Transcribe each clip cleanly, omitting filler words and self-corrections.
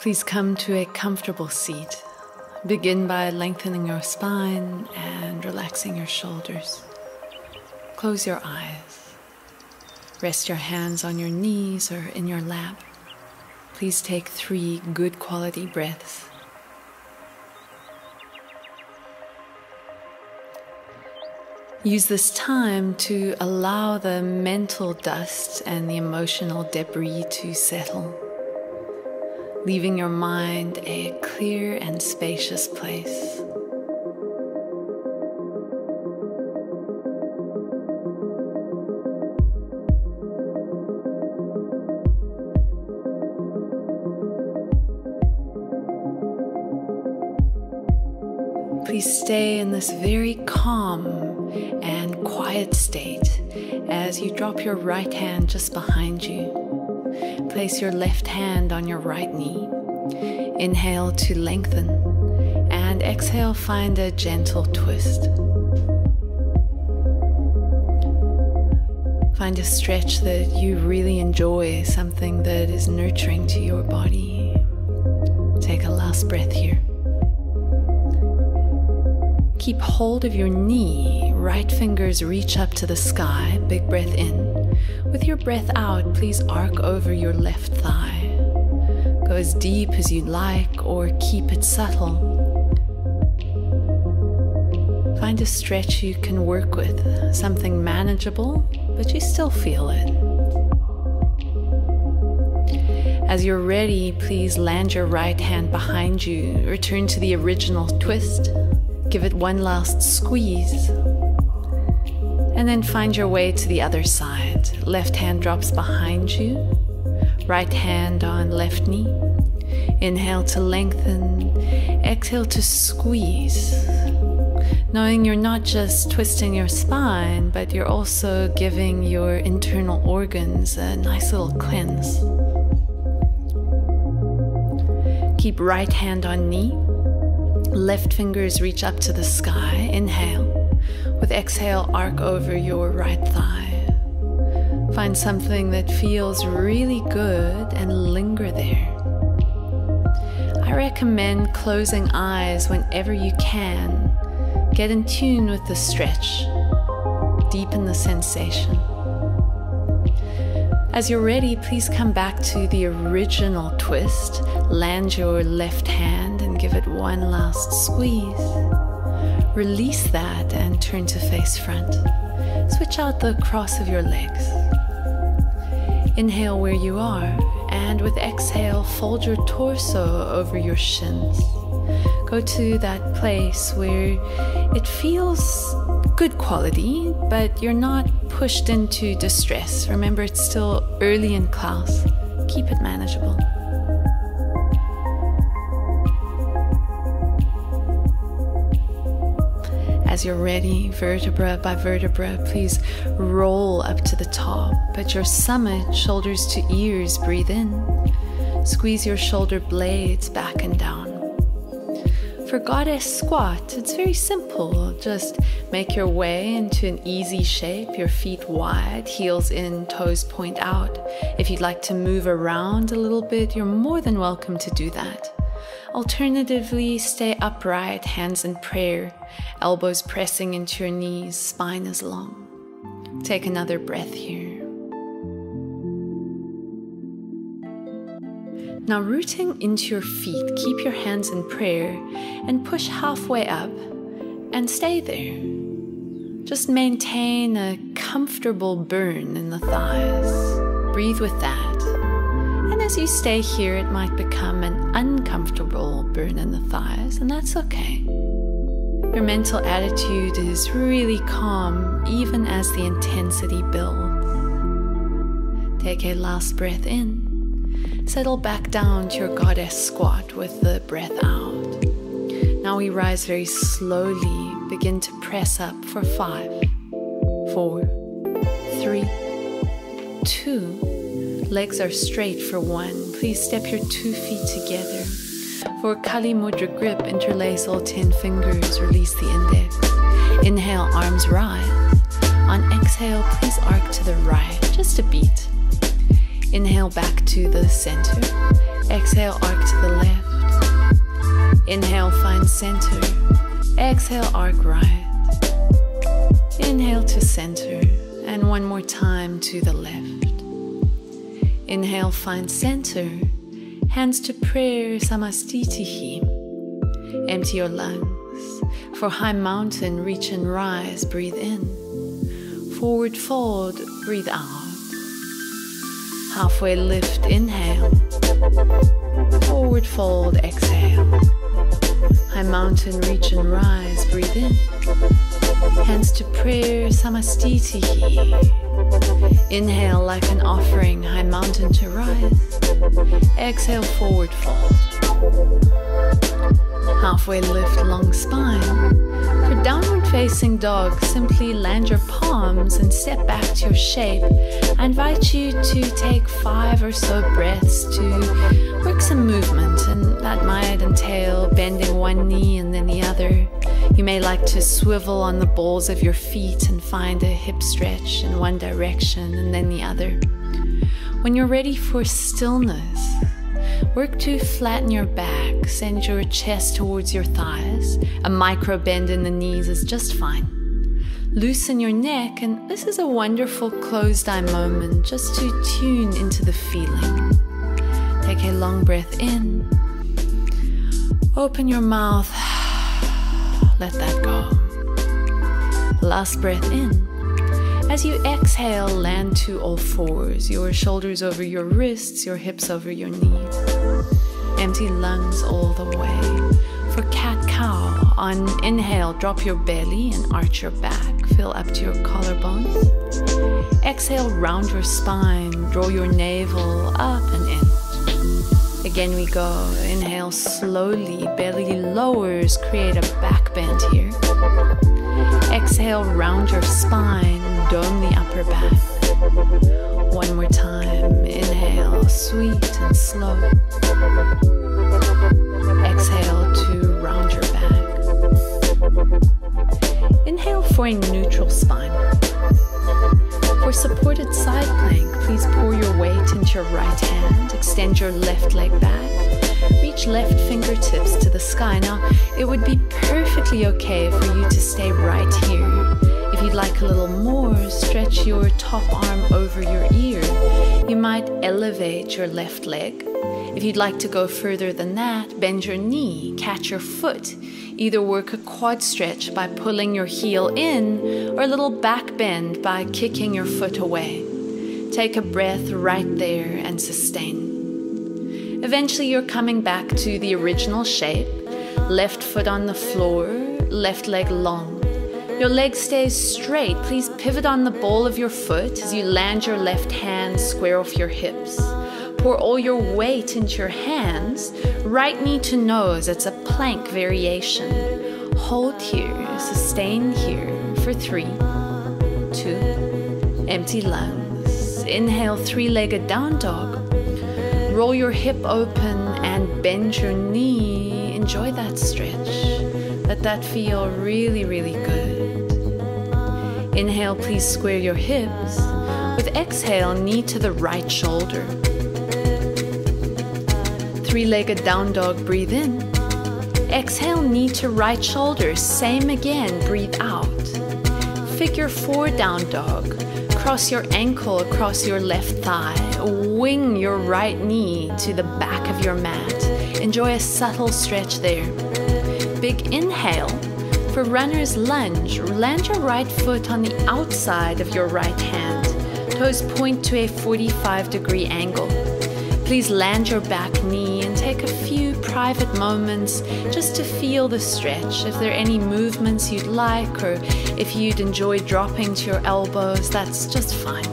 Please come to a comfortable seat. Begin by lengthening your spine and relaxing your shoulders. Close your eyes. Rest your hands on your knees or in your lap. Please take 3 good quality breaths. Use this time to allow the mental dust and the emotional debris to settle, leaving your mind a clear and spacious place. Please stay in this very calm and quiet state as you drop your right hand just behind you. Place your left hand on your right knee. Inhale to lengthen, and exhale, find a gentle twist. Find a stretch that you really enjoy, something that is nurturing to your body. Take a last breath here. Keep hold of your knee, right fingers reach up to the sky, big breath in. With your breath out, please arc over your left thigh. Go as deep as you like or keep it subtle. Find a stretch you can work with, something manageable, but you still feel it. As you're ready, please land your right hand behind you, return to the original twist. Give it one last squeeze, and then find your way to the other side. Left hand drops behind you, right hand on left knee. Inhale to lengthen, exhale to squeeze. Knowing you're not just twisting your spine, but you're also giving your internal organs a nice little cleanse. Keep right hand on knee. Left fingers reach up to the sky. Inhale. With exhale, arc over your right thigh. Find something that feels really good and linger there. I recommend closing eyes whenever you can. Get in tune with the stretch. Deepen the sensation. As you're ready, please come back to the original twist. Land your left hand and give it one last squeeze. Release that and turn to face front. Switch out the cross of your legs. Inhale where you are, and with exhale, fold your torso over your shins. Go to that place where it feels good quality, but you're not pushed into distress. Remember, it's still early in class. Keep it manageable. As you're ready, vertebra by vertebra, please roll up to the top. At your summit, shoulders to ears, breathe in. Squeeze your shoulder blades back and down. For goddess squat, it's very simple. Just make your way into an easy shape, your feet wide, heels in, toes point out. If you'd like to move around a little bit, you're more than welcome to do that. Alternatively, stay upright, hands in prayer, elbows pressing into your knees, spine is long. Take another breath here. Now, rooting into your feet, keep your hands in prayer and push halfway up and stay there. Just maintain a comfortable burn in the thighs. Breathe with that. And as you stay here, it might become an uncomfortable burn in the thighs, and that's okay. Your mental attitude is really calm, even as the intensity builds. Take a last breath in. Settle back down to your goddess squat with the breath out. Now we rise very slowly, begin to press up for 5, 4, 3, 2. Legs are straight for 1. Please step your 2 feet together. For Kali Mudra grip, interlace all 10 fingers, release the index. Inhale, arms rise. On exhale, please arc to the right, just a beat. Inhale back to the center. Exhale, arc to the left. Inhale, find center. Exhale, arc right. Inhale to center. And one more time to the left. Inhale, find center. Hands to prayer, Namasté. Empty your lungs. For high mountain, reach and rise, breathe in. Forward fold, breathe out. Halfway lift, inhale. Forward fold, exhale. High mountain, reach and rise, breathe in. Hands to prayer, Namasté. Inhale like an offering, high mountain to rise. Exhale, forward fold. Halfway lift, long spine. For downward facing dog, simply land your palms and step back to your shape. I invite you to take 5 or so breaths to work some movement, and that might entail bending one knee and then the other. You may like to swivel on the balls of your feet and find a hip stretch in one direction and then the other. When you're ready for stillness, work to flatten your back, send your chest towards your thighs. A micro bend in the knees is just fine. Loosen your neck, and this is a wonderful closed eye moment just to tune into the feeling. Take a long breath in. Open your mouth. Let that go. Last breath in. As you exhale, land to all fours, your shoulders over your wrists, your hips over your knees. Empty lungs all the way. For cat-cow, on inhale, drop your belly and arch your back. Fill up to your collarbones. Exhale, round your spine, draw your navel up and in. Again we go. Inhale slowly, belly lowers, create a back bend here. Exhale, round your spine, dome the upper back. One more time. Inhale, sweet and slow. Exhale to round your back. Inhale for a neutral spine. For supported side plank, please pour your weight into your right hand. Extend your left leg back. Reach left fingertips to the sky. Now, it would be perfectly okay for you to stay right here. If you'd like a little more, stretch your top arm over your ear. You might elevate your left leg. If you'd like to go further than that, bend your knee, catch your foot. Either work a quad stretch by pulling your heel in, or a little back bend by kicking your foot away. Take a breath right there and sustain. Eventually you're coming back to the original shape. Left foot on the floor, left leg long. Your leg stays straight. Please pivot on the ball of your foot as you land your left hand square off your hips. Pour all your weight into your hands, right knee to nose. It's a plank variation. Hold here, sustain here for 3, 2, empty lungs. Inhale, 3-legged down dog. Roll your hip open and bend your knee. Enjoy that stretch. Let that feel really, really good. Inhale, please square your hips. With exhale, knee to the right shoulder. 3-legged down dog, breathe in. Exhale, knee to right shoulder. Same again, breathe out. Figure 4 down dog. Cross your ankle across your left thigh. Wing your right knee to the back of your mat. Enjoy a subtle stretch there. Big inhale. For runner's lunge, land your right foot on the outside of your right hand. Toes point to a 45-degree angle. Please land your back knee and take a few private moments just to feel the stretch. If there are any movements you'd like, or if you'd enjoy dropping to your elbows, that's just fine.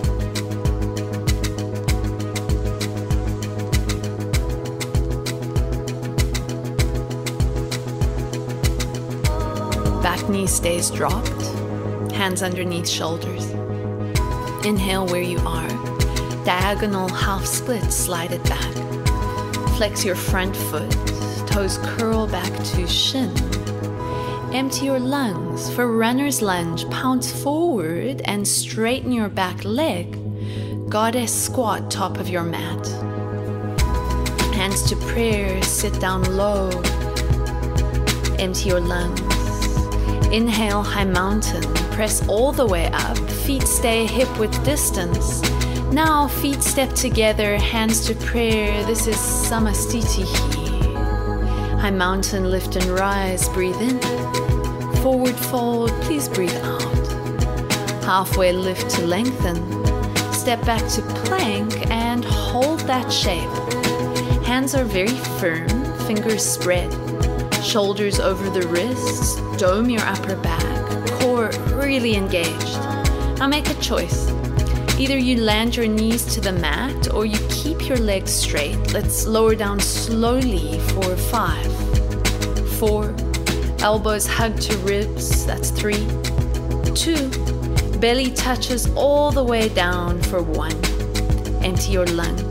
Back knee stays dropped, hands underneath shoulders. Inhale where you are. Diagonal half split, slide it back. Flex your front foot, toes curl back to shin. Empty your lungs. For runner's lunge, pounce forward and straighten your back leg. Goddess squat top of your mat. hands to prayer, sit down low. Empty your lungs. Inhale, high mountain, press all the way up, feet stay hip width distance. Now feet step together, hands to prayer, this is Namasté. High mountain, lift and rise, breathe in. Forward fold, please breathe out. Halfway lift to lengthen. Step back to plank and hold that shape. Hands are very firm, fingers spread. Shoulders over the wrists, dome your upper back, core really engaged. Now make a choice. Either you land your knees to the mat or you keep your legs straight. Let's lower down slowly for 5, 4, elbows hug to ribs, that's 3, 2, belly touches all the way down for 1. Empty your lungs.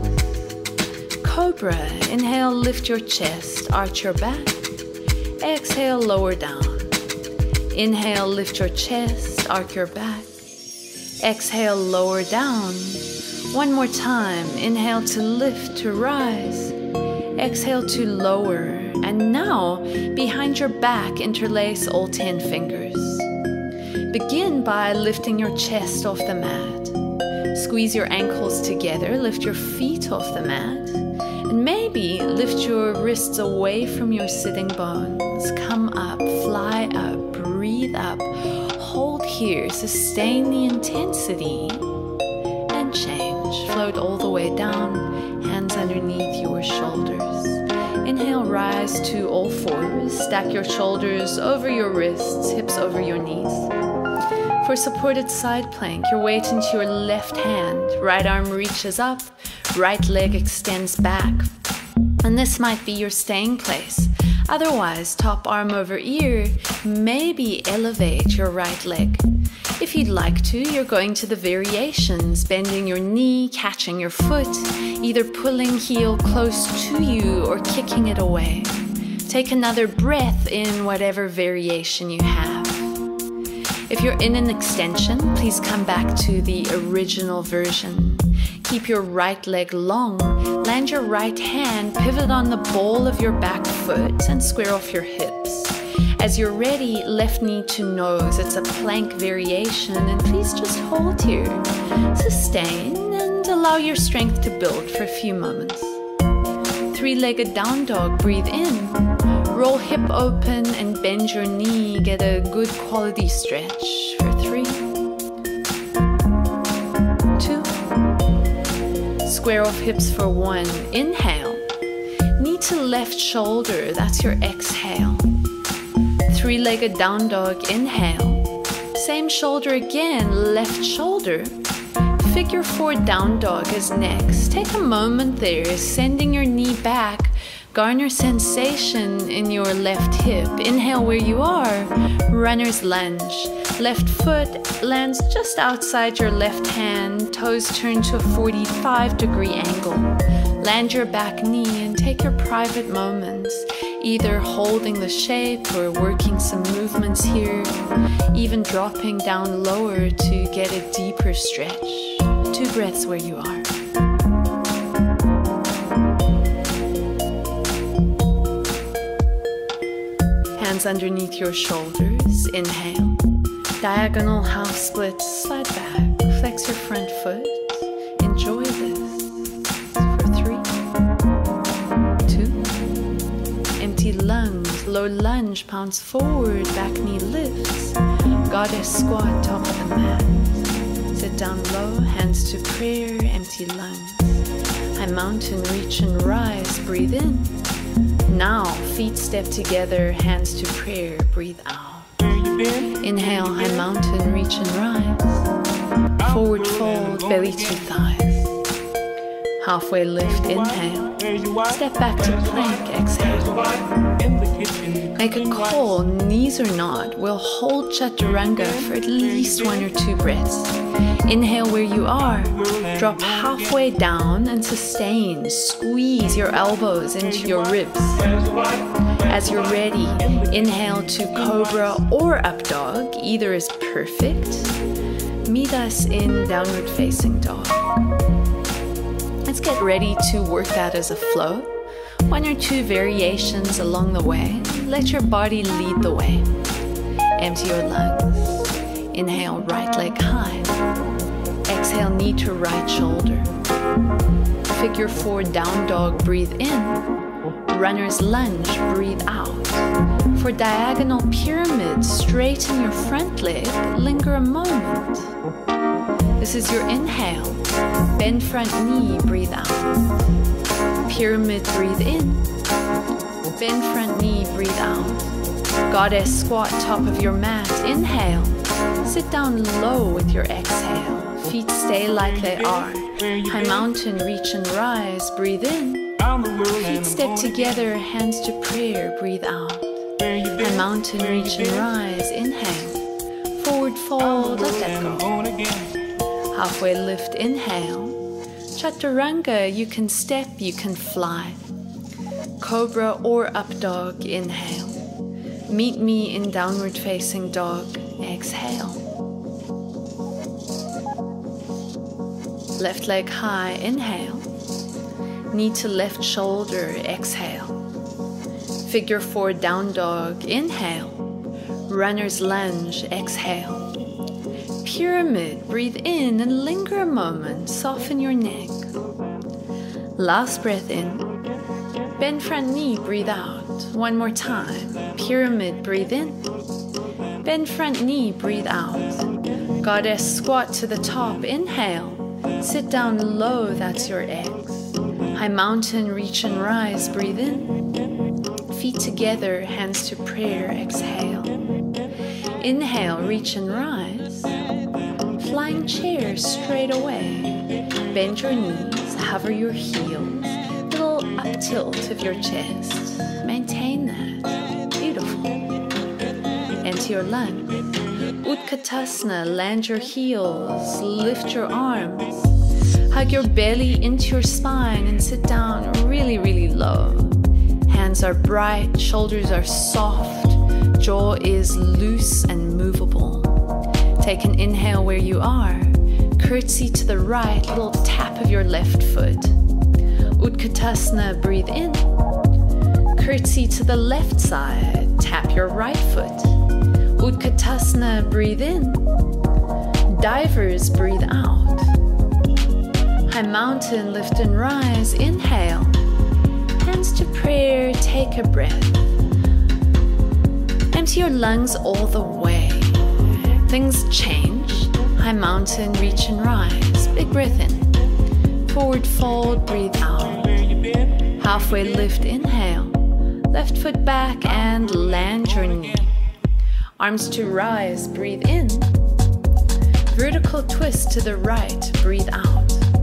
Cobra, inhale, lift your chest, arch your back. Exhale, lower down. Inhale, lift your chest, arch your back. Exhale, lower down. One more time. Inhale to lift, to rise. Exhale to lower. And now, behind your back, interlace all 10 fingers. Begin by lifting your chest off the mat. Squeeze your ankles together, lift your feet off the mat. And maybe lift your wrists away from your sitting bones. Come up, fly up, breathe up. Hold here, sustain the intensity. And change. Float all the way down, hands underneath your shoulders. Inhale, rise to all fours. Stack your shoulders over your wrists, hips over your knees. For supported side plank, your weight into your left hand. Right arm reaches up, right leg extends back. And this might be your staying place. Otherwise, top arm over ear, maybe elevate your right leg. If you'd like to, you're going to the variations, bending your knee, catching your foot, either pulling heel close to you or kicking it away. Take another breath in whatever variation you have. If you're in an extension, please come back to the original version. Keep your right leg long, land your right hand, pivot on the ball of your back foot and square off your hips. As you're ready, left knee to nose, it's a plank variation, and please just hold here. Sustain and allow your strength to build for a few moments. Three-legged down dog, breathe in. Roll hip open and bend your knee, get a good quality stretch for 3, 2, square off hips for 1, inhale, knee to left shoulder, that's your exhale, three-legged down dog, inhale, same shoulder again, left shoulder, figure 4 down dog is next, take a moment there, sending your knee back. Garner sensation in your left hip. Inhale where you are. Runner's lunge. Left foot lands just outside your left hand. Toes turn to a 45-degree angle. Land your back knee and take your private moments, either holding the shape or working some movements here, even dropping down lower to get a deeper stretch. 2 breaths where you are. Hands underneath your shoulders, inhale. Diagonal half split, slide back, flex your front foot. Enjoy this for 3, 2. Empty lungs, low lunge, pounce forward, back knee lifts. Goddess squat, top of the mat. Sit down low, hands to prayer, empty lungs. High mountain, reach and rise, breathe in. Now, feet step together, hands to prayer, breathe out. Inhale, high mountain, reach and rise. Forward fold, belly to thighs. Halfway lift, inhale. Step back to plank, exhale. Make a call, knees or not. We'll hold chaturanga for at least 1 or 2 breaths. Inhale where you are. Drop halfway down and sustain. Squeeze your elbows into your ribs. As you're ready, inhale to cobra or up dog. Either is perfect. Meet us in downward facing dog. Let's get ready to work that as a flow. 1 or 2 variations along the way. Let your body lead the way. Empty your lungs. Inhale, right leg high. Exhale, knee to right shoulder. Figure 4 down dog, breathe in. Runner's lunge, breathe out. For diagonal pyramid, straighten your front leg, linger a moment. This is your inhale. Bend front knee, breathe out. Pyramid, breathe in. Bend front knee, breathe out. Goddess squat, top of your mat, inhale. Sit down low with your exhale. Feet stay like they are. High mountain, reach and rise, breathe in. Feet step together, hands to prayer, breathe out. High mountain, reach and rise, inhale. Forward fold, let that go. Halfway lift, inhale. Chaturanga, you can step, you can fly. Cobra or up dog, inhale. Meet me in downward facing dog, exhale. Left leg high, inhale. Knee to left shoulder, exhale. Figure 4 down dog, inhale. Runner's lunge, exhale. Pyramid, breathe in and linger a moment, soften your neck. Last breath in. Bend front knee, breathe out. 1 more time. Pyramid, breathe in. Bend front knee, breathe out. Goddess squat to the top, inhale. Sit down low, that's your X. High mountain, reach and rise, breathe in. Feet together, hands to prayer, exhale. Inhale, reach and rise. Flying chair, straight away. Bend your knees, hover your heels. Little up tilt of your chest. Maintain that. Beautiful. Empty your lungs. Utkatasana, land your heels, lift your arms. Hug your belly into your spine and sit down really, really low. Hands are bright, shoulders are soft, jaw is loose and movable. Take an inhale where you are. Curtsy to the right, little tap of your left foot. Utkatasana, breathe in. Curtsy to the left side, tap your right foot. Utkatasana, breathe in. Divers, breathe out. High mountain, lift and rise, inhale. Hands to prayer, take a breath. Empty your lungs all the way. Things change. High mountain, reach and rise. Big breath in. Forward fold, breathe out. Halfway lift, inhale. Left foot back and land your knee. Arms to rise, breathe in. Vertical twist to the right, breathe out.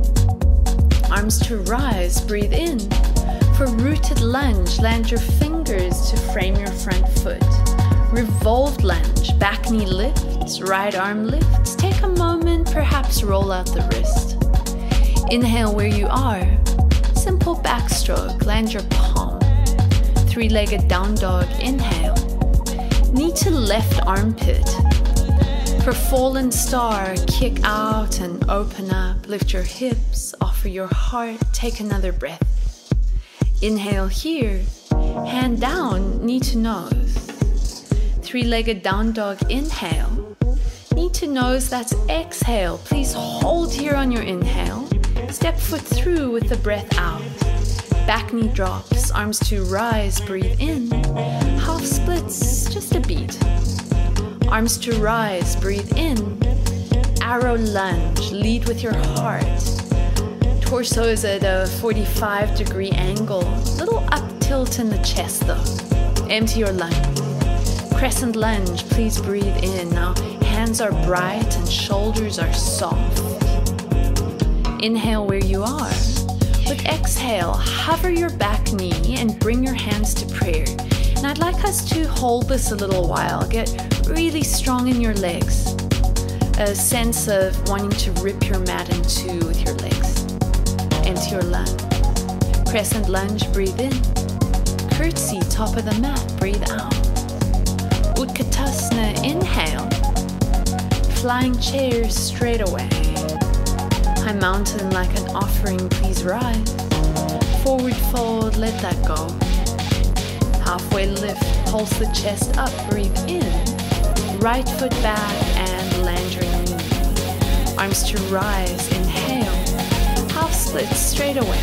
Arms to rise, breathe in. For rooted lunge, land your fingers to frame your front foot. Revolved lunge, back knee lifts, right arm lifts. Take a moment, perhaps roll out the wrist. Inhale where you are. Simple backstroke, land your palm. 3-legged down dog, inhale. Knee to left armpit. For fallen star, kick out and open up. Lift your hips, offer your heart, take another breath. Inhale here, hand down, knee to nose. 3-legged down dog, inhale. Knee to nose, that's exhale. Please hold here on your inhale. Step foot through with the breath out. Back knee drops, arms to rise, breathe in. Half splits, just a beat. Arms to rise, breathe in. Arrow lunge, lead with your heart. Torso is at a 45-degree angle. Little up tilt in the chest though. Empty your lungs. Crescent lunge, please breathe in. Now hands are bright and shoulders are soft. Inhale where you are. With exhale, hover your back knee and bring your hands to prayer. And I'd like us to hold this a little while. Get really strong in your legs. A sense of wanting to rip your mat in two with your legs. Empty your lungs. Crescent lunge, breathe in. Curtsy, top of the mat, breathe out. Utkatasana, inhale. Flying chair, straight away. High mountain like an offering, please rise. Forward fold, let that go. Halfway lift, pulse the chest up, breathe in. Right foot back and land your knee. Arms to rise, inhale. Half split straight away.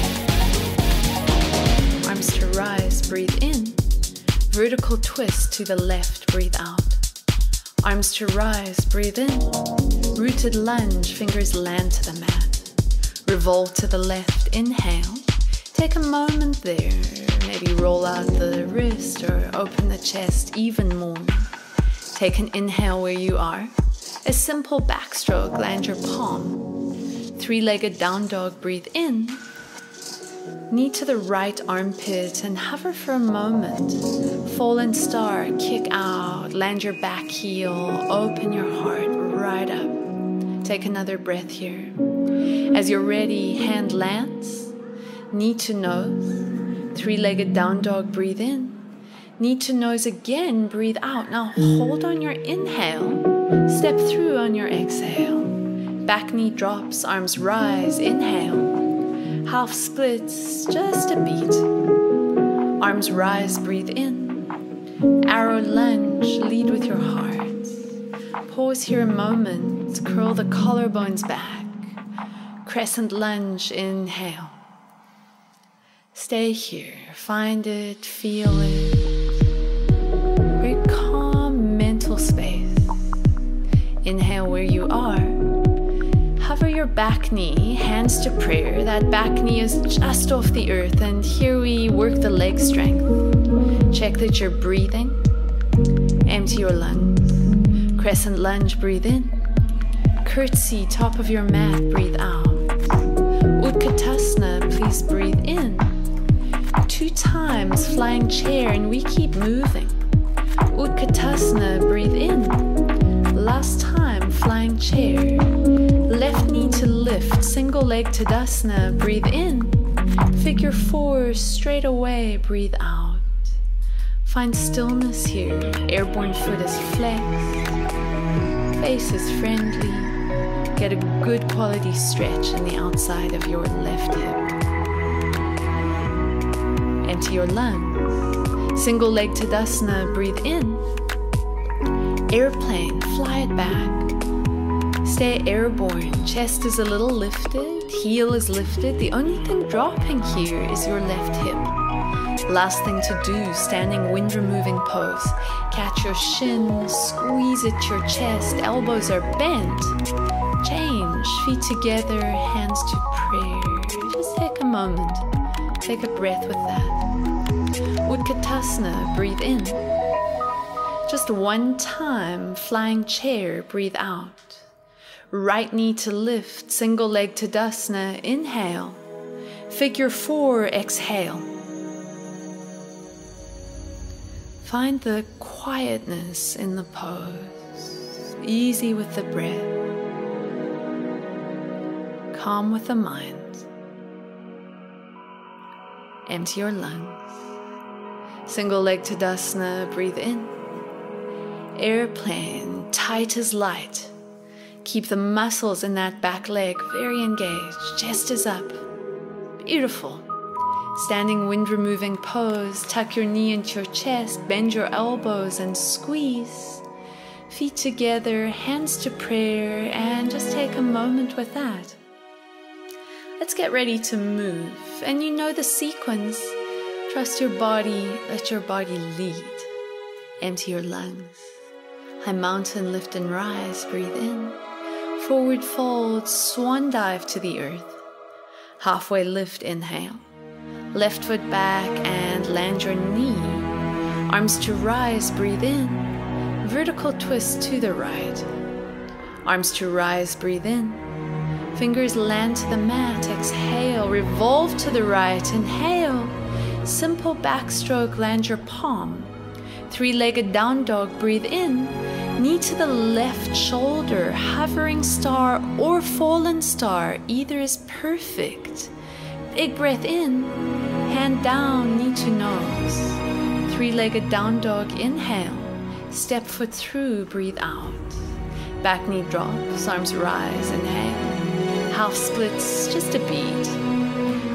Arms to rise, breathe in. Vertical twist to the left, breathe out. Arms to rise, breathe in. Rooted lunge, fingers land to the mat. Revolve to the left, inhale. Take a moment there. Maybe roll out the wrist or open the chest even more. Take an inhale where you are. A simple backstroke, land your palm. Three-legged down dog, breathe in. Knee to the right armpit and hover for a moment. Fallen star, kick out, land your back heel, open your heart right up. Take another breath here. As you're ready, hand lands, knee to nose. Three-legged down dog, breathe in. Knee to nose again, breathe out. Now hold on your inhale, step through on your exhale. Back knee drops, arms rise, inhale. Half splits, just a beat. Arms rise, breathe in. Arrow lunge, lead with your heart. Pause here a moment, curl the collarbones back. Crescent lunge, inhale. Stay here, find it, feel it. Very calm mental space. Inhale where you are. Hover your back knee, hands to prayer. That back knee is just off the earth, and here we work the leg strength. Check that you're breathing. Empty your lungs. Crescent lunge, breathe in. Curtsy, top of your mat, breathe out. Utkatasana, please breathe in. 2 times flying chair, and we keep moving. Utkatasana, breathe in. Last time, flying chair. Left knee to lift, single leg Tadasana, breathe in. Figure 4, straight away, breathe out. Find stillness here, airborne foot is flexed. Face is friendly. Get a good quality stretch in the outside of your left hip. Empty your lungs. Single leg Tadasana, breathe in. Airplane, fly it back. Stay airborne, chest is a little lifted, heel is lifted. The only thing dropping here is your left hip. Last thing to do, standing wind removing pose. Catch your shin, squeeze at your chest, elbows are bent. Change, feet together, hands to prayer. Just take a moment, take a breath with that. Utkatasana, breathe in. Just 1 time, flying chair, breathe out. Right knee to lift, single leg Tadasana, inhale. Figure 4, exhale. Find the quietness in the pose, easy with the breath, calm with the mind. Empty your lungs. Single leg Tadasana, breathe in. Airplane, tight as light. Keep the muscles in that back leg very engaged. Chest is up. Beautiful. Standing wind removing pose. Tuck your knee into your chest. Bend your elbows and squeeze. Feet together, hands to prayer, and just take a moment with that. Let's get ready to move. And you know the sequence. Trust your body. Let your body lead. Empty your lungs. High mountain, lift and rise. Breathe in. Forward fold, swan dive to the earth. Halfway lift, inhale. Left foot back and land your knee. Arms to rise, breathe in. Vertical twist to the right. Arms to rise, breathe in. Fingers land to the mat, exhale. Revolve to the right, inhale. Simple backstroke, land your palm. 3-legged down dog, breathe in. Knee to the left shoulder, hovering star or fallen star, either is perfect. Big breath in, hand down, knee to nose. 3-legged down dog, inhale. Step foot through, breathe out. Back knee drops, arms rise, inhale. Half splits, just a beat.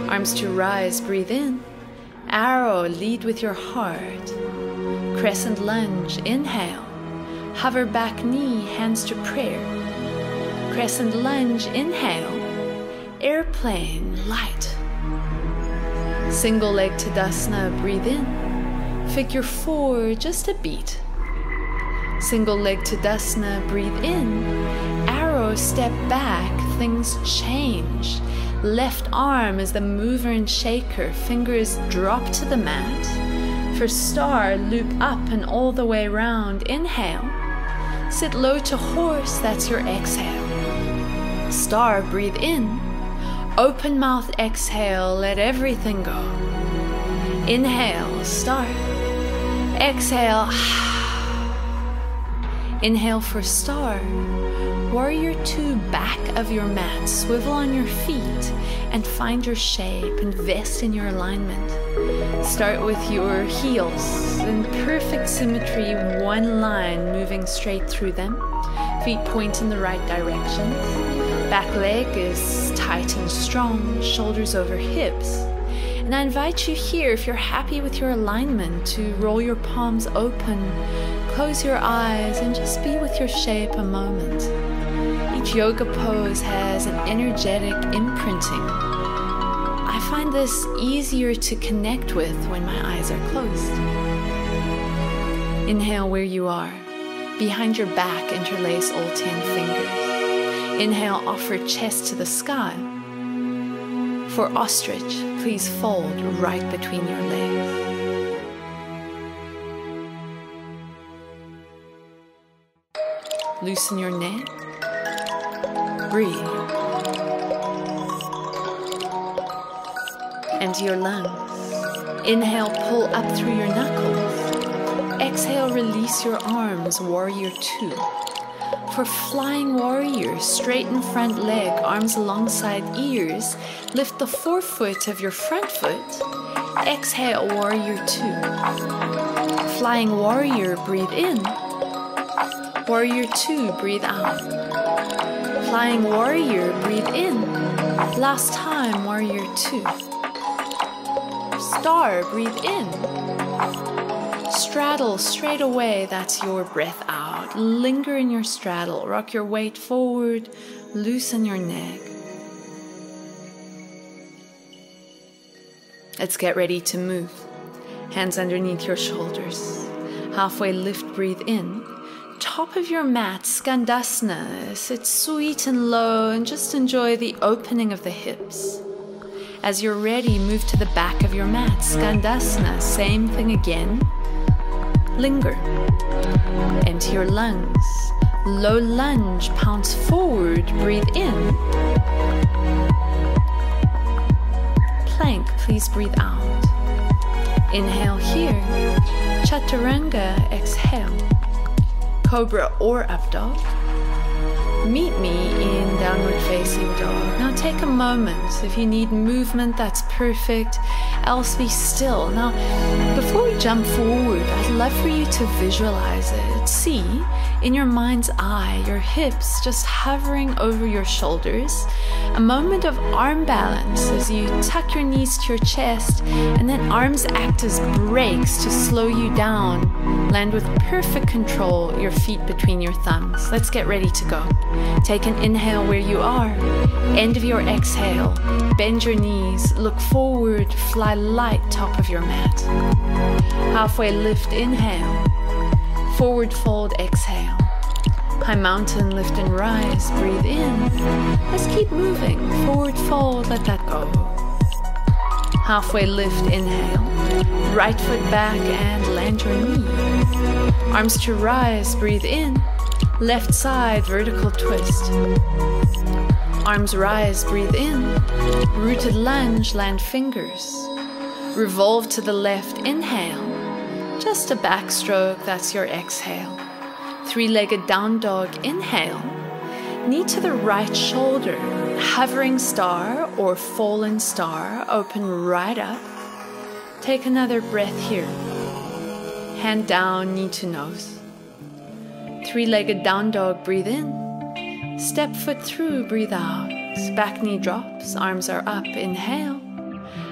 Arms to rise, breathe in. Arrow, lead with your heart. Crescent lunge, inhale. Hover back knee, hands to prayer. Crescent lunge, inhale. Airplane, light. Single leg Tadasana, breathe in. Figure 4, just a beat. Single leg Tadasana, breathe in. Arrow, step back, things change. Left arm is the mover and shaker, fingers drop to the mat. For star, loop up and all the way round, inhale. Sit low to horse, that's your exhale. Star, breathe in. Open mouth, exhale, let everything go. Inhale, start. Exhale. Inhale for star. Warrior 2, back of your mat. Swivel on your feet and find your shape. Invest in your alignment. Start with your heels in perfect symmetry, one line moving straight through them. Feet point in the right direction. Back leg is tight and strong, shoulders over hips. And I invite you here, if you're happy with your alignment, to roll your palms open, close your eyes, and just be with your shape a moment. Each yoga pose has an energetic imprinting. I find this easier to connect with when my eyes are closed. Inhale where you are. Behind your back, interlace all 10 fingers. Inhale, offer chest to the sky. For ostrich, please fold right between your legs. Loosen your neck. Breathe. Into your lungs. Inhale, pull up through your knuckles. Exhale, release your arms, warrior 2. For flying warrior, straighten front leg, arms alongside ears. Lift the forefoot of your front foot. Exhale, warrior 2. Flying warrior, breathe in. Warrior 2, breathe out. Flying warrior, breathe in. Last time, warrior 2. Star, breathe in. Straddle straight away, that's your breath out. Linger in your straddle, rock your weight forward, loosen your neck. Let's get ready to move. Hands underneath your shoulders. Halfway lift, breathe in. Top of your mat, Skandasana. Sit sweet and low and just enjoy the opening of the hips. As you're ready, move to the back of your mat, Skandasana. Same thing again. Linger. Empty your lungs. Low lunge, pounce forward, breathe in. Plank, please breathe out. Inhale here. Chaturanga, exhale. Cobra or up dog. Meet me in downward facing dog. Now take a moment. If you need movement, that's perfect. Else be still. Now, before we jump forward, I'd love for you to visualize it. See, in your mind's eye, your hips just hovering over your shoulders. A moment of arm balance as you tuck your knees to your chest, and then arms act as brakes to slow you down. Land with perfect control, your feet between your thumbs. Let's get ready to go. Take an inhale where you are. End of your exhale. Bend your knees, look forward, fly light top of your mat. Halfway lift, inhale. Forward fold, exhale. High mountain, lift and rise, breathe in. Let's keep moving. Forward fold, let that go. Halfway lift, inhale. Right foot back and land your knee. Arms to rise, breathe in. Left side, vertical twist. Arms rise, breathe in. Rooted lunge, land fingers. Revolve to the left, inhale. Just a backstroke, that's your exhale. Three-legged down dog, inhale. Knee to the right shoulder. Hovering star or fallen star, open right up. Take another breath here. Hand down, knee to nose. Three-legged down dog, breathe in. Step foot through, breathe out. Back knee drops, arms are up, inhale.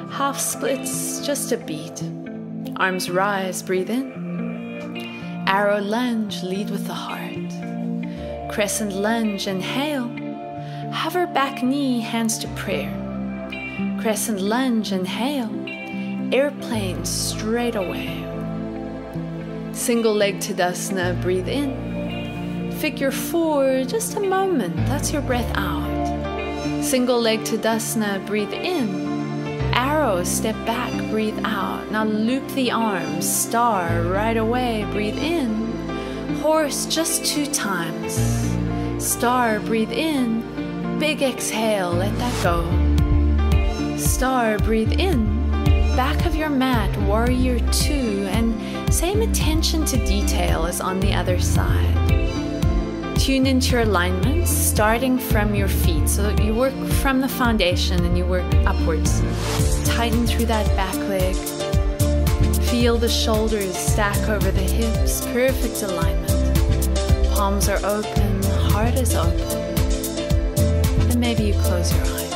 Half splits, just a beat. Arms rise, breathe in. Arrow lunge, lead with the heart. Crescent lunge, inhale. Hover back knee, hands to prayer. Crescent lunge, inhale. Airplane, straight away. Single leg Tadasana, breathe in. Figure 4, just a moment, that's your breath out. Single leg Tadasana, breathe in. Arrow, step back, breathe out. Now loop the arms, star, right away, breathe in. Horse, just 2 times. Star, breathe in. Big exhale, let that go. Star, breathe in. Back of your mat, warrior 2, and same attention to detail as on the other side. Tune into your alignment, starting from your feet. So you work from the foundation and you work upwards. Tighten through that back leg. Feel the shoulders stack over the hips. Perfect alignment. Palms are open, heart is open. And maybe you close your eyes.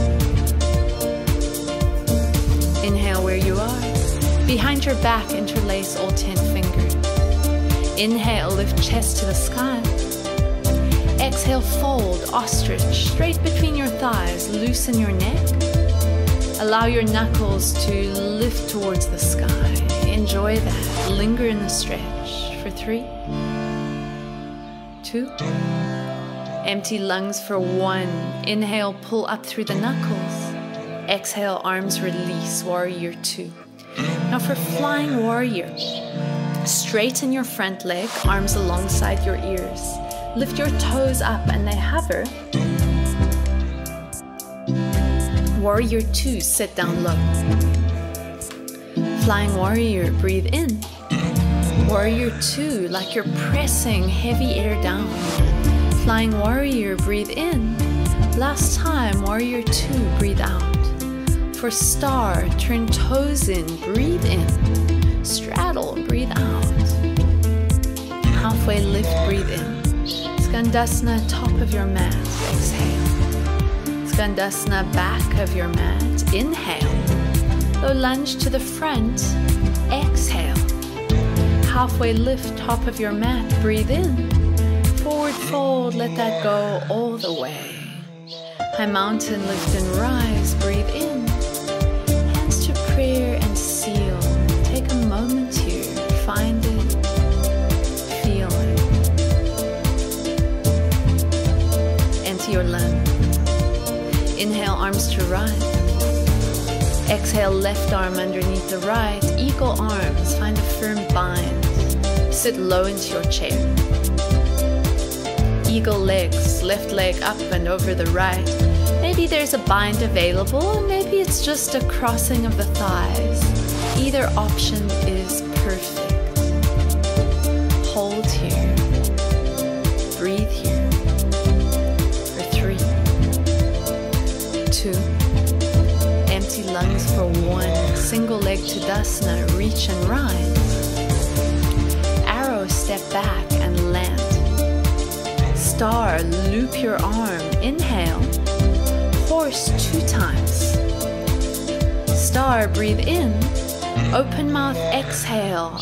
Inhale where you are. Behind your back, interlace all 10 fingers. Inhale, lift chest to the sky. Exhale, fold, ostrich, straight between your thighs. Loosen your neck. Allow your knuckles to lift towards the sky. Enjoy that. Linger in the stretch for 3, 2. Empty lungs for 1. Inhale, pull up through the knuckles. Exhale, arms release, warrior 2. Now for flying warrior, straighten your front leg, arms alongside your ears. Lift your toes up and they hover. Warrior 2, sit down low. Flying warrior, breathe in. Warrior 2, like you're pressing heavy air down. Flying warrior, breathe in. Last time, warrior 2, breathe out. For star, turn toes in, breathe in. Straddle, breathe out. Halfway lift, breathe in. Skandasana, top of your mat, exhale. Skandasana, back of your mat, inhale. Low lunge to the front, exhale. Halfway lift, top of your mat, breathe in. Forward fold, let that go all the way. High mountain, lift and rise, breathe in. Hands to prayer and seal. Take a moment here, find it, feel it. Empty your lungs. Inhale, arms to right. Exhale, left arm underneath the right. Eagle arms, find a firm bind. Sit low into your chair. Eagle legs, left leg up and over the right. Maybe there's a bind available, and maybe it's just a crossing of the thighs. Either option is perfect. Hold here. Breathe here. For 3, 2. Empty lungs for 1. Single leg Tadasana, reach and rise. Arrow, step back and land. Star, loop your arm, inhale. Horse 2 times. Star, breathe in. Open mouth, exhale.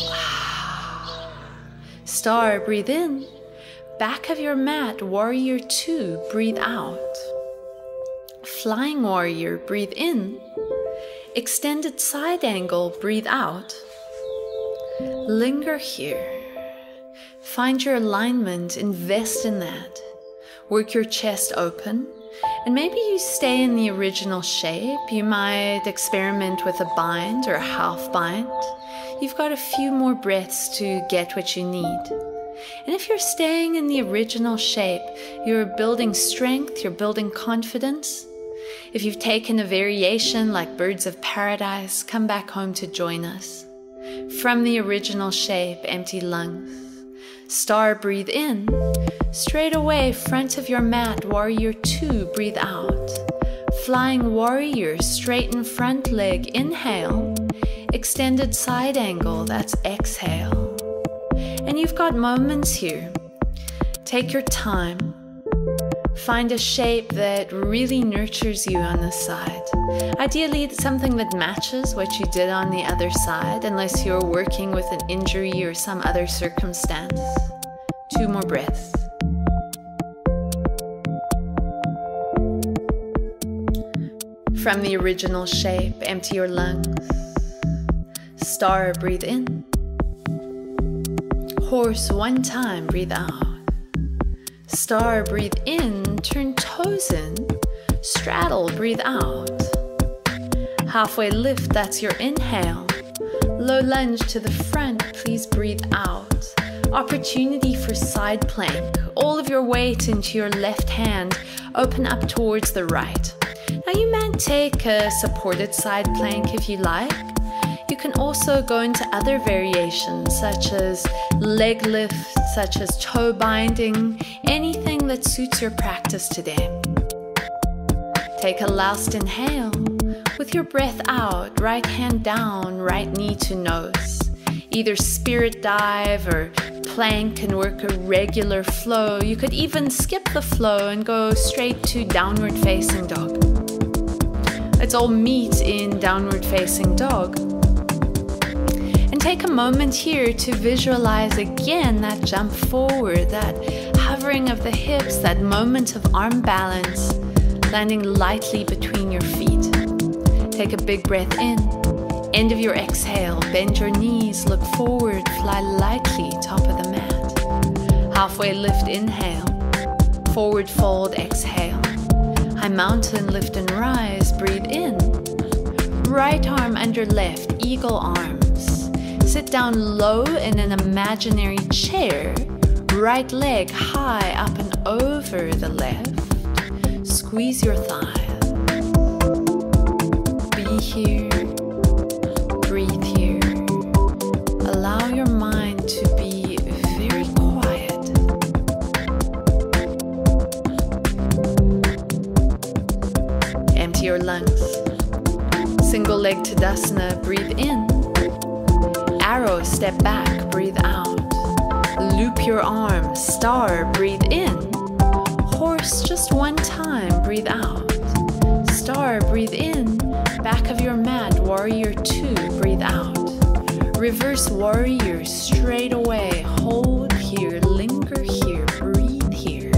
Star, breathe in. Back of your mat, warrior 2, breathe out. Flying warrior, breathe in. Extended side angle, breathe out. Linger here. Find your alignment, invest in that. Work your chest open. And maybe you stay in the original shape. You might experiment with a bind or a half bind. You've got a few more breaths to get what you need. And if you're staying in the original shape, you're building strength, you're building confidence. If you've taken a variation like birds of paradise, come back home to join us. From the original shape, empty lungs. Star, breathe in. Straight away, front of your mat, warrior 2, breathe out. Flying warrior, straighten front leg, inhale. Extended side angle, that's exhale. And you've got moments here. Take your time. Find a shape that really nurtures you on this side. Ideally, something that matches what you did on the other side, unless you're working with an injury or some other circumstance. 2 more breaths. From the original shape, empty your lungs. Star, breathe in. Horse, 1 time, breathe out. Star, breathe in, turn toes in. Straddle, breathe out. Halfway lift, that's your inhale. Low lunge to the front, please breathe out. Opportunity for side plank. All of your weight into your left hand, open up towards the right. Now you might take a supported side plank if you like. You can also go into other variations such as leg lift, such as toe binding, anything that suits your practice today. Take a last inhale. With your breath out, right hand down, right knee to nose. Either spirit dive or plank can work a regular flow. You could even skip the flow and go straight to downward facing dog. Let's all meet in downward facing dog. And take a moment here to visualize again that jump forward, that hovering of the hips, that moment of arm balance, landing lightly between your feet. Take a big breath in. End of your exhale, bend your knees, look forward, fly lightly, top of the mat. Halfway lift, inhale. Forward fold, exhale. High mountain, lift and rise, breathe in. Right arm under left, eagle arms. Sit down low in an imaginary chair. Right leg high up and over the left. Squeeze your thigh. Be here. Breathe here. Allow your mind to be very quiet. Empty your lungs. Single leg Tadasana, breathe in. Arrow, step back, breathe out. Loop your arms, star, breathe in. Horse, just 1 time, breathe out. Star, breathe in. Back of your mat, warrior 2, breathe out. Reverse warrior, straight away, hold here, linger here, breathe here.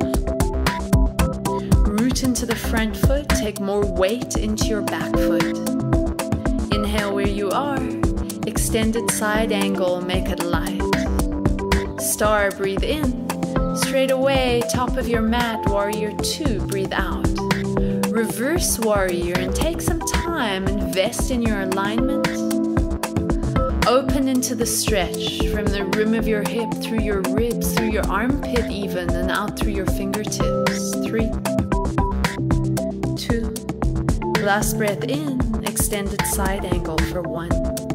Root into the front foot, take more weight into your back foot. Inhale where you are, extended side angle, make it light. Star, breathe in. Straight away, top of your mat, warrior 2, breathe out. Reverse warrior and take some time, invest in your alignment. Open into the stretch from the rim of your hip, through your ribs, through your armpit even, and out through your fingertips. 3, 2, last breath in, extended side angle for 1.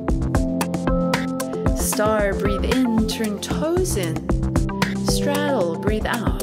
Star, breathe in, turn toes in. Straddle, breathe out.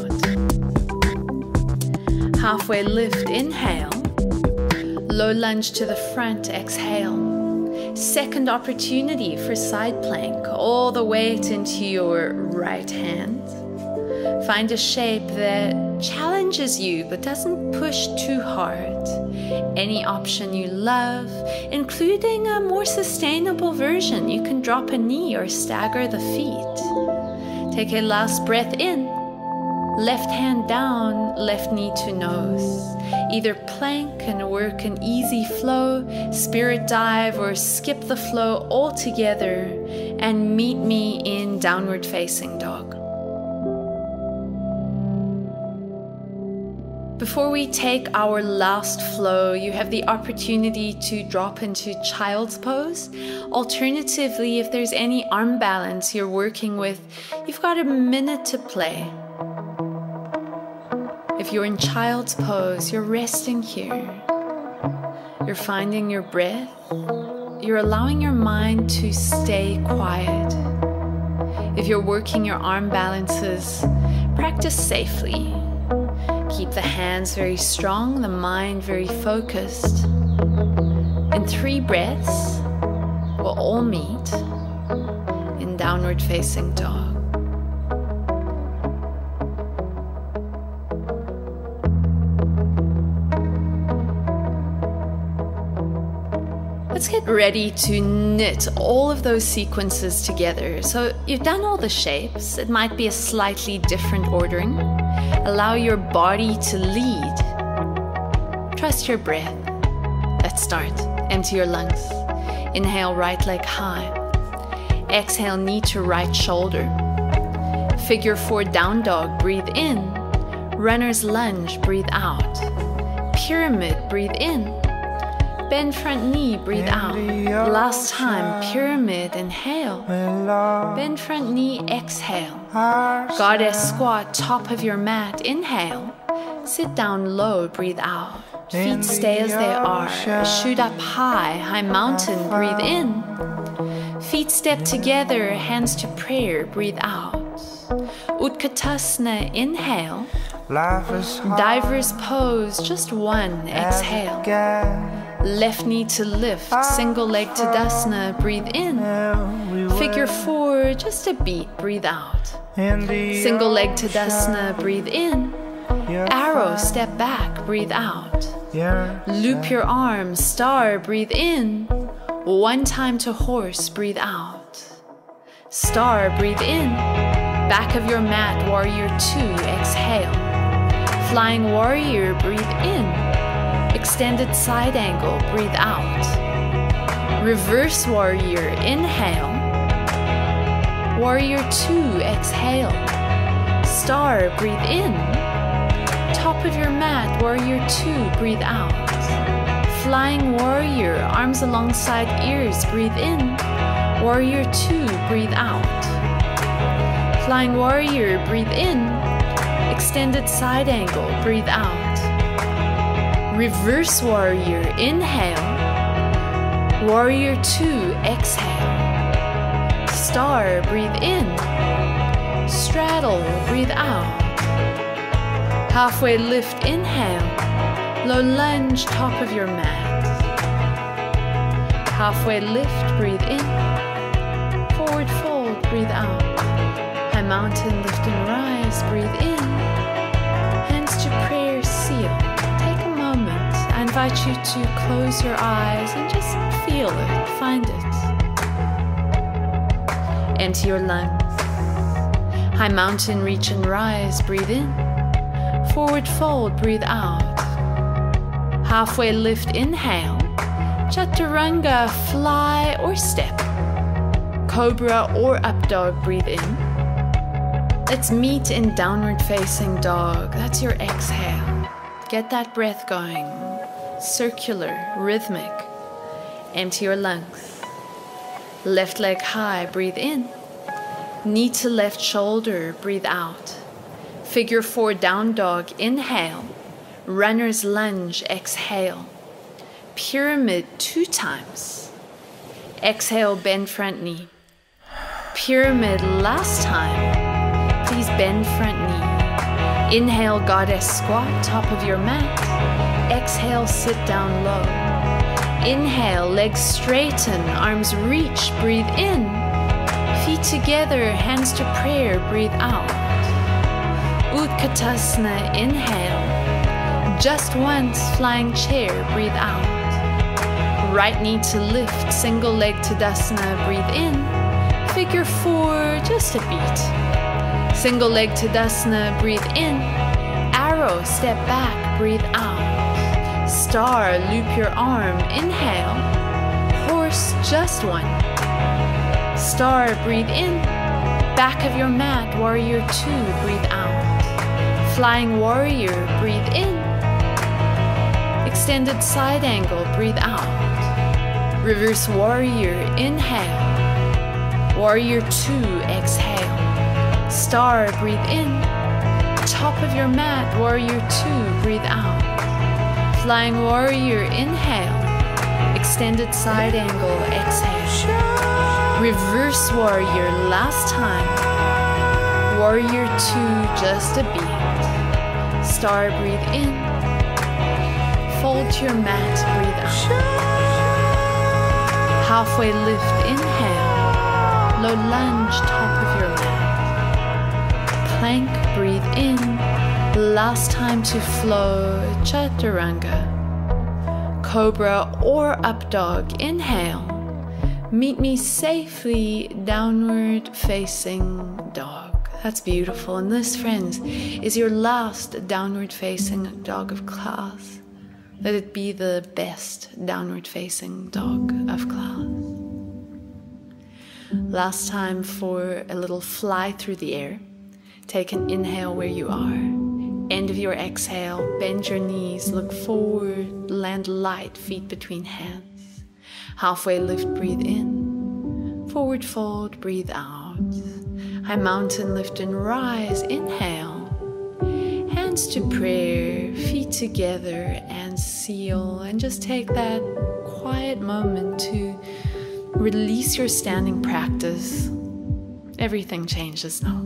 Halfway lift, inhale. Low lunge to the front, exhale. Second opportunity for side plank, all the weight into your right hand. Find a shape that challenges you but doesn't push too hard. Any option you love, including a more sustainable version. You can drop a knee or stagger the feet. Take a last breath in. Left hand down, left knee to nose. Either plank and work an easy flow, spirit dive, or skip the flow altogether and meet me in downward facing dog. Before we take our last flow, you have the opportunity to drop into child's pose. Alternatively, if there's any arm balance you're working with, you've got a minute to play. If you're in child's pose, you're resting here. You're finding your breath. You're allowing your mind to stay quiet. If you're working your arm balances, practice safely. Keep the hands very strong, the mind very focused. In 3 breaths, we'll all meet in downward facing dog. Let's get ready to knit all of those sequences together. So you've done all the shapes. It might be a slightly different ordering. Allow your body to lead. Trust your breath. Let's start. Empty your lungs. Inhale, right leg high. Exhale, knee to right shoulder. Figure 4 down dog, breathe in. Runner's lunge, breathe out. Pyramid, breathe in. Bend front knee, breathe out. Last time, pyramid, inhale. Bend front knee, exhale. Goddess squat, top of your mat, inhale. Sit down low, breathe out. Feet stay as they are. Shoot up high, high mountain, breathe in. Feet step together, hands to prayer, breathe out. Utkatasana, inhale. Diver's pose, just one, exhale. Left knee to lift, single leg Tadasana, breathe in. Figure 4, just a beat, breathe out. Single leg Tadasana, breathe in. Arrow, step back, breathe out. Loop your arms, star, breathe in. One time to horse, breathe out. Star, breathe in. Back of your mat, warrior 2, exhale. Flying warrior, breathe in. Extended side angle, breathe out. Reverse warrior, inhale. Warrior 2, exhale. Star, breathe in. Top of your mat, warrior 2, breathe out. Flying warrior, arms alongside ears, breathe in. Warrior 2, breathe out. Flying warrior, breathe in. Extended side angle, breathe out. Reverse warrior, inhale. Warrior 2, exhale. Star, breathe in. Straddle, breathe out. Halfway lift, inhale. Low lunge, top of your mat. Halfway lift, breathe in. Forward fold, breathe out. High mountain, lift and rise, breathe in. Hands to prayer, seal. Take a moment. I invite you to close your eyes and just feel it, find it. Empty your lungs. High mountain, reach and rise, breathe in. Forward fold, breathe out. Halfway lift, inhale. Chaturanga, fly or step. Cobra or up dog, breathe in. Let's meet in downward facing dog. That's your exhale. Get that breath going. Circular, rhythmic. Empty your lungs. Left leg high, breathe in. Knee to left shoulder, breathe out. Figure 4 down dog, inhale. Runner's lunge, exhale. Pyramid 2 times. Exhale, bend front knee. Pyramid last time. Please bend front knee. Inhale, goddess squat, top of your mat. Exhale, sit down low. Inhale, legs straighten, arms reach, breathe in. Feet together, hands to prayer, breathe out. Utkatasana, inhale. Just once, flying chair, breathe out. Right knee to lift, single leg Tadasana, breathe in. Figure 4, just a beat. Single leg Tadasana, breathe in. Arrow, step back, breathe out. Star, loop your arm, inhale. Horse, just one. Star, breathe in. Back of your mat, warrior 2, breathe out. Flying warrior, breathe in. Extended side angle, breathe out. Reverse warrior, inhale. Warrior 2, exhale. Star, breathe in. Top of your mat, warrior 2, breathe out. Flying warrior, inhale. Extended side angle, exhale. Reverse warrior, last time. Warrior 2, just a beat. Star, breathe in. Fold to your mat, breathe out. Halfway lift, inhale. Low lunge, top of your mat. Plank, breathe in. Last time to flow, chaturanga. cobra or up dog. Inhale. Meet me safely, downward facing dog. That's beautiful. And this, friends, is your last downward facing dog of class. Let it be the best downward facing dog of class. Last time for a little fly through the air. Take an inhale where you are. End of your exhale, bend your knees, look forward, land light, feet between hands. Halfway lift, breathe in. Forward fold, breathe out. High mountain, lift and rise. Inhale. Hands to prayer, feet together and seal. And just take that quiet moment to release your standing practice. Everything changes now.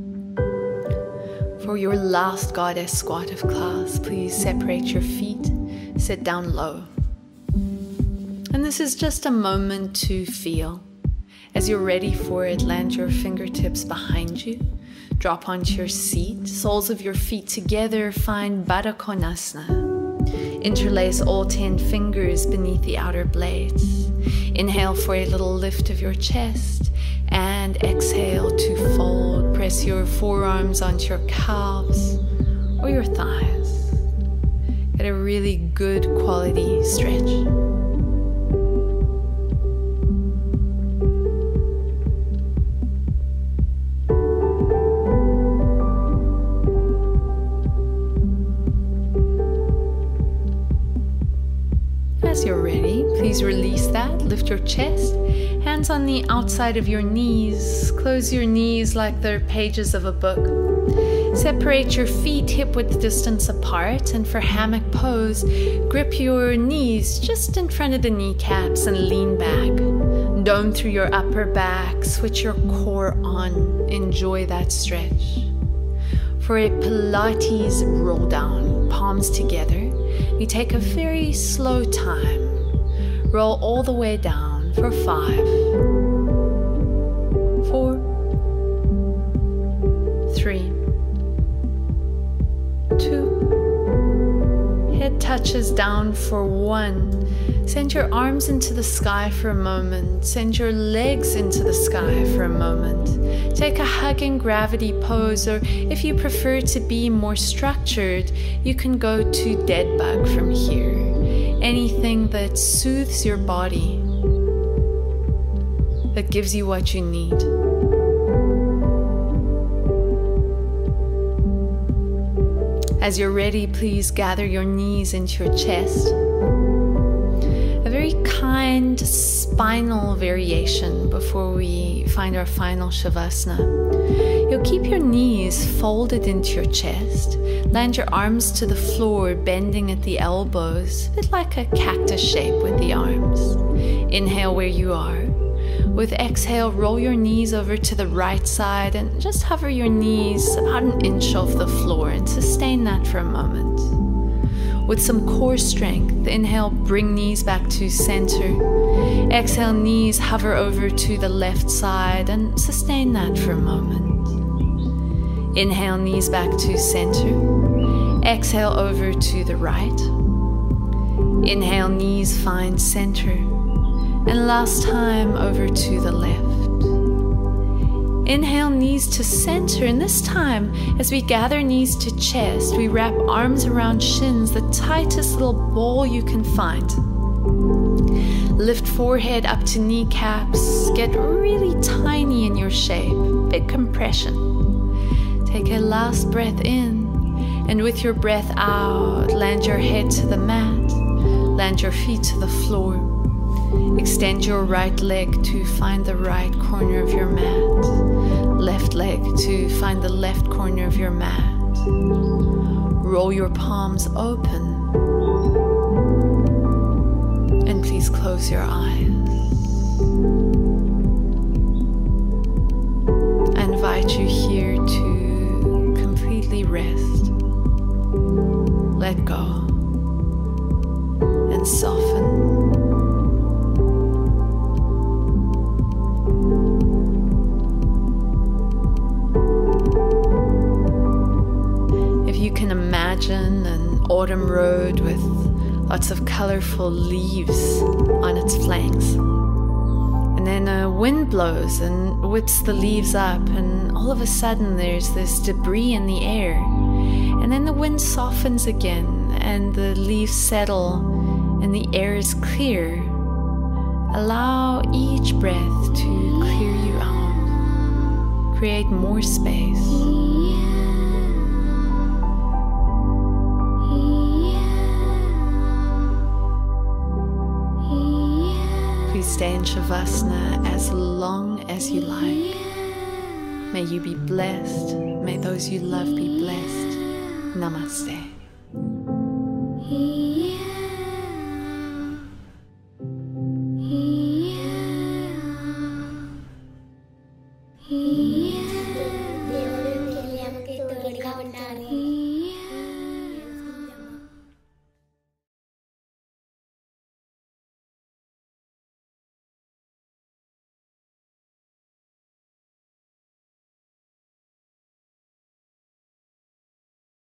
For your last goddess squat of class, please separate your feet, sit down low. And this is just a moment to feel. As you're ready for it, land your fingertips behind you. Drop onto your seat, soles of your feet together, find Baddha Konasana. Interlace all 10 fingers beneath the outer blades. Inhale for a little lift of your chest and exhale to fold. Press your forearms onto your calves or your thighs. Get a really good quality stretch. As you're ready, please release that. Lift your chest, hands on the outside of your knees. Close your knees like they're pages of a book. Separate your feet hip-width distance apart, and for hammock pose, grip your knees just in front of the kneecaps and lean back. Dome through your upper back, switch your core on. Enjoy that stretch. For a Pilates roll down, palms together, we take a very slow time. Roll all the way down for 5, 4, 3, 2. Head touches down for 1. Send your arms into the sky for a moment. Send your legs into the sky for a moment. Take a hugging gravity pose, or if you prefer to be more structured, you can go to dead bug from here. Anything that soothes your body, that gives you what you need. As you're ready, please gather your knees into your chest. A very kind spinal variation before we find our final Shavasana. You'll keep your knees folded into your chest. Land your arms to the floor, bending at the elbows, a bit like a cactus shape with the arms. Inhale where you are. With exhale, roll your knees over to the right side and just hover your knees about an inch off the floor and sustain that for a moment. With some core strength, inhale, bring knees back to center. Exhale, knees hover over to the left side and sustain that for a moment. Inhale, knees back to center. Exhale, over to the right. Inhale, knees find center. And last time, over to the left. Inhale, knees to center, and this time, as we gather knees to chest, we wrap arms around shins, the tightest little ball you can find. Lift forehead up to kneecaps, get really tiny in your shape, big compression. Take a last breath in, and with your breath out, land your head to the mat, land your feet to the floor. Extend your right leg to find the right corner of your mat. Left leg to find the left corner of your mat. Roll your palms open. And please close your eyes. I invite you here to completely rest. Let go. And soften. Imagine an autumn road with lots of colorful leaves on its flanks. And then a wind blows and whips the leaves up, and all of a sudden there's this debris in the air. And then the wind softens again, and the leaves settle, and the air is clear. Allow each breath to clear you out. Create more space. Please stay in Shavasana as long as you like. May you be blessed. May those you love be blessed. Namaste. Dewa dan Kiliam itu berkawan dari